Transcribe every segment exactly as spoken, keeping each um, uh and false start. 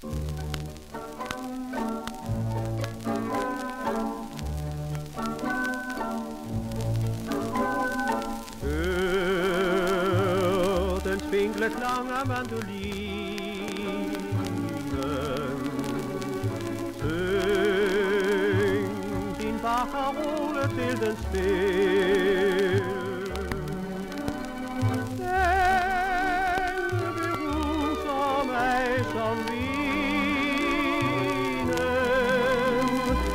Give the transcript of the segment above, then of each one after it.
Hør den spinkle klang af mandolinen. Syng din barkarole til den spil. Den beruser mig som vinen.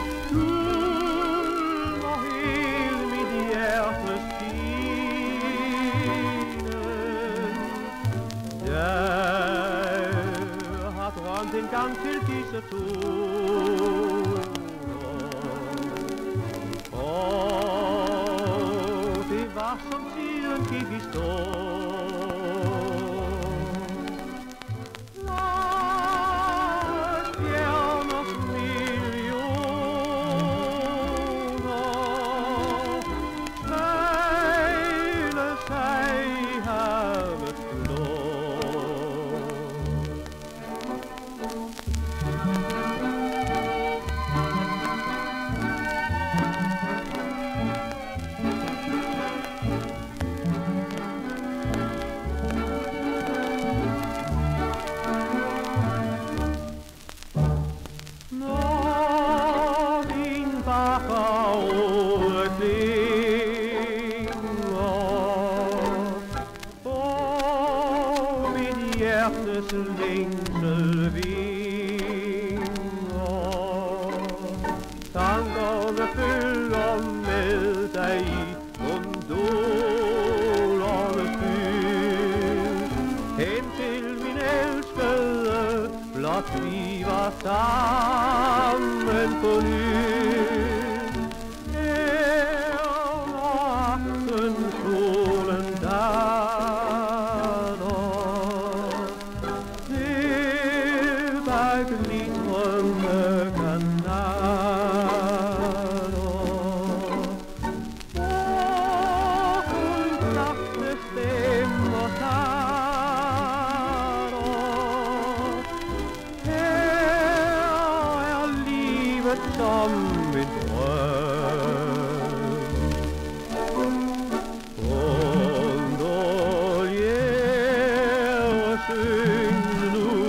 Dulmer hele mit hjertes pine. Jeg har drømt en gang til disse toner, og det var som tiden gik i stå. Stjerners millioner spejle sig i havets blå. Når din bakkerode klinger og mit hjertes længsel vinger, tankerne følger med dig i gondolernes by, hen til min elskede, blot vi var sammen på ny. Her hvor aftensolen datter til bag glitrende kanaler, hvor kun knapne stemmer som en drøm. Gondoljere, syng nu